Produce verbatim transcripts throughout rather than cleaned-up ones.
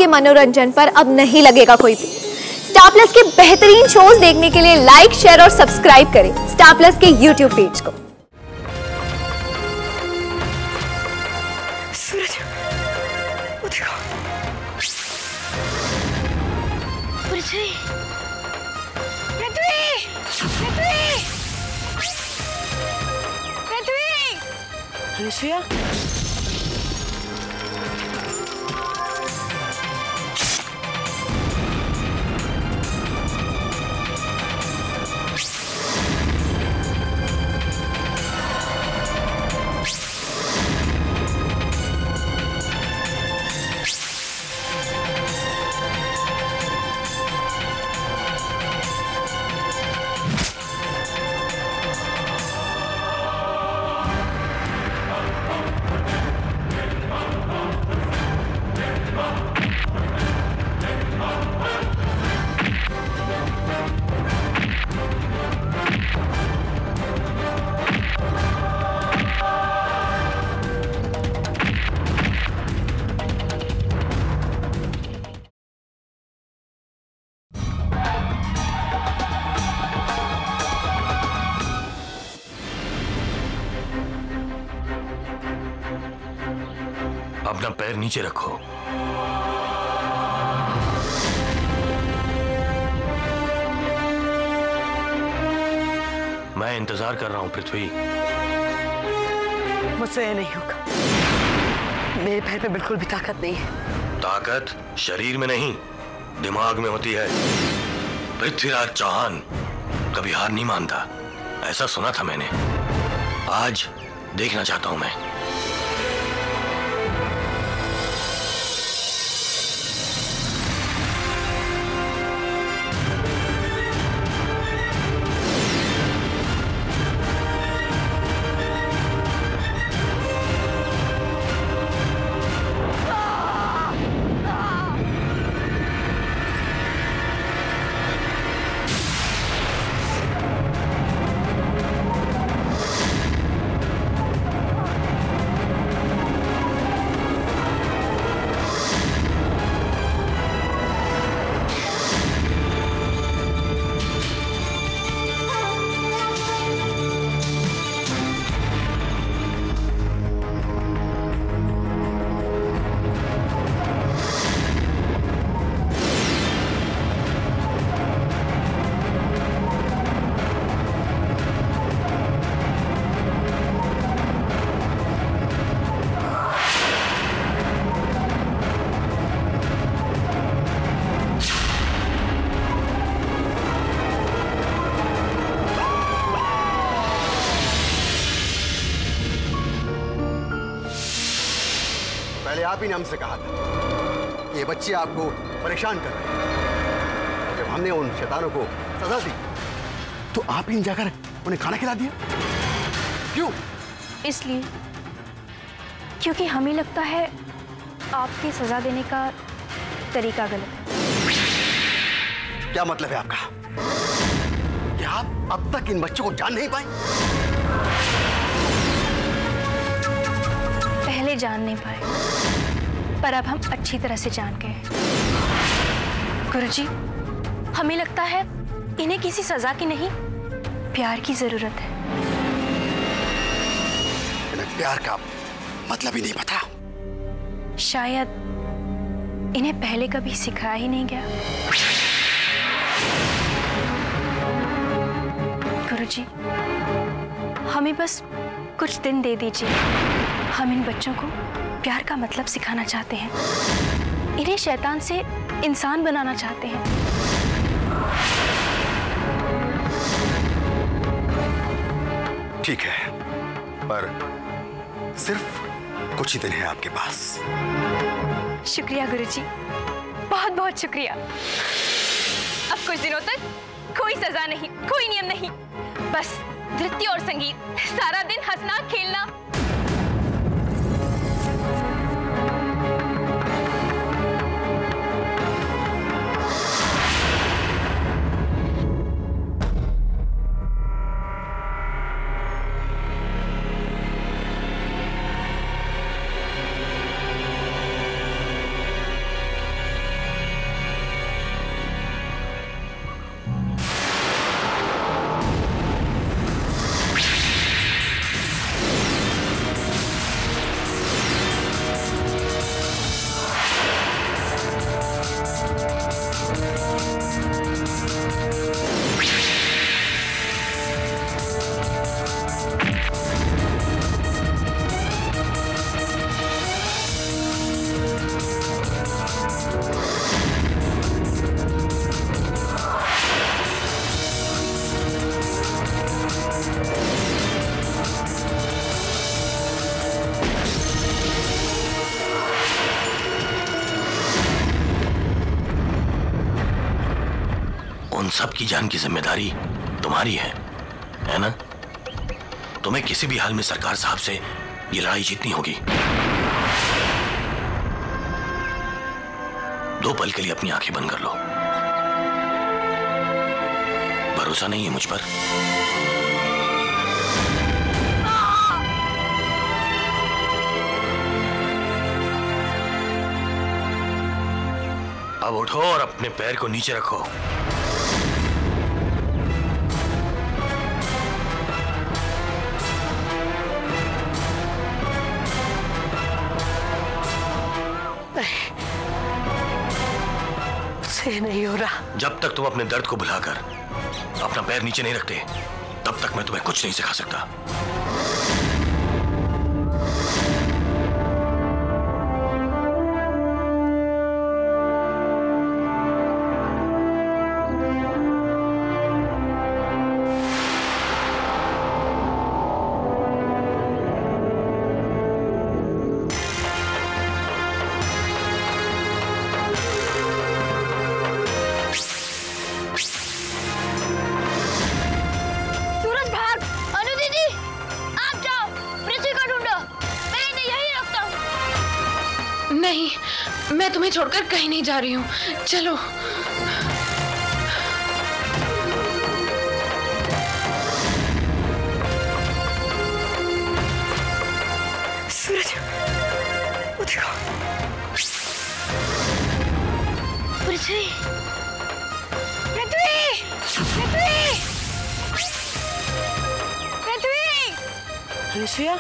आपके मनोरंजन पर अब नहीं लगेगा कोई भी। स्टार प्लस के बेहतरीन शोज देखने के लिए लाइक, शेयर और सब्सक्राइब करें स्टार प्लस के यूट्यूब पेज को। सूरज, वो देखो। पृथ्वी, पृथ्वी, पृथ्वी, पृथ्वी। अनुसुया, अपना पैर नीचे रखो। मैं इंतजार कर रहा हूं पृथ्वी। मुझसे ये नहीं होगा। मेरे पैर में बिल्कुल भी ताकत नहीं है। ताकत शरीर में नहीं, दिमाग में होती है। पृथ्वीराज चौहान कभी हार नहीं मानता, ऐसा सुना था मैंने। आज देखना चाहता हूं मैं। पहले आप ही ने हमसे कहा था ये बच्चे आपको परेशान कर रहे हैं। जब हमने उन शैतानों को सजा दी तो आप ही ने जाकर उन्हें खाना खिला दिया। क्यों? इसलिए क्योंकि हमें लगता है आपकी सजा देने का तरीका गलत है। क्या मतलब है आपका? कि आप अब तक इन बच्चों को जान नहीं पाए? पहले जान नहीं पाए, पर अब हम अच्छी तरह से जान गए। गुरुजी, हमें लगता है इन्हें किसी सजा की नहीं, प्यार की जरूरत है। इन्हें प्यार का मतलब ही नहीं पता। शायद इन्हें पहले कभी सिखाया ही नहीं गया। गुरुजी, हमें बस कुछ दिन दे दीजिए। हम इन बच्चों को प्यार का मतलब सिखाना चाहते हैं। इन्हें शैतान से इंसान बनाना चाहते हैं। ठीक है, पर सिर्फ कुछ ही दिन है आपके पास। शुक्रिया गुरुजी, बहुत बहुत शुक्रिया। अब कुछ दिनों तक कोई सजा नहीं, कोई नियम नहीं, बस नृत्य और संगीत, सारा दिन हंसना खेलना। उन सब की जान की जिम्मेदारी तुम्हारी है, है ना? तुम्हें किसी भी हाल में सरकार साहब से ये लड़ाई जीतनी होगी। दो पल के लिए अपनी आंखें बंद कर लो। भरोसा नहीं है मुझ पर? अब उठो और अपने पैर को नीचे रखो। मुझसे नहीं हो रहा। जब तक तुम अपने दर्द को भुलाकर अपना पैर नीचे नहीं रखते, तब तक मैं तुम्हें कुछ नहीं सिखा सकता। नहीं, मैं तुम्हें छोड़कर कहीं नहीं जा रही हूँ। चलो। सूरज, वो देखो। पृथ्वी, पृथ्वी, पृथ्वी, पृथ्वी। अनुसुया,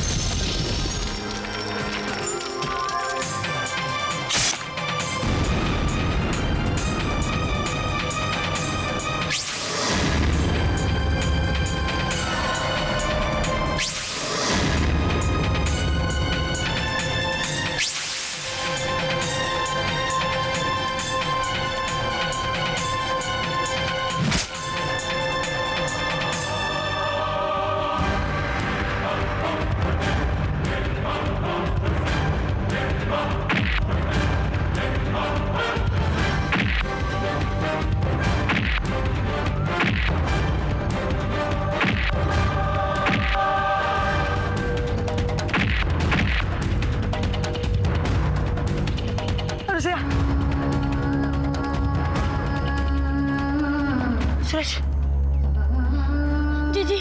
सूरज, दीदी,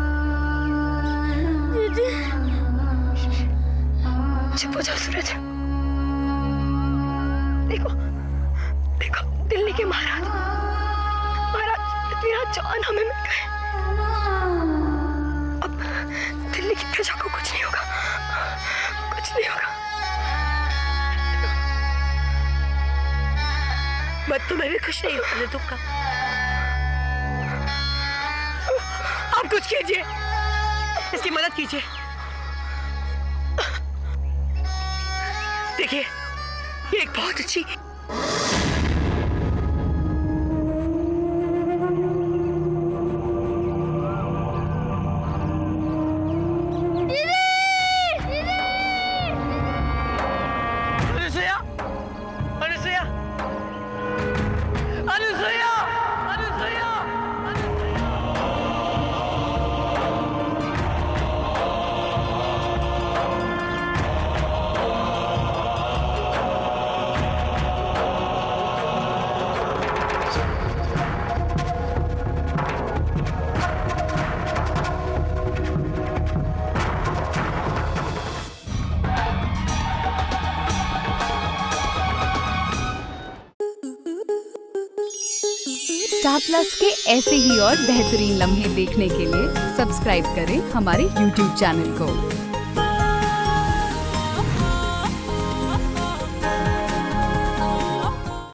दीदी, चुप हो जाओ सूरज। देखो, देखो, दिल्ली के महाराज, महाराज पृथ्वीराज चौहान हमें मिल गए। अब दिल्ली की प्रजा को कुछ नहीं होगा, कुछ नहीं होगा। मत तुम्हें भी खुश नहीं होने दूंगा। आप कुछ कीजिए, इसकी मदद कीजिए। देखिए, ये एक बहुत अच्छी स्टार प्लस के ऐसे ही और बेहतरीन लम्हे देखने के लिए सब्सक्राइब करें हमारे यूट्यूब चैनल को।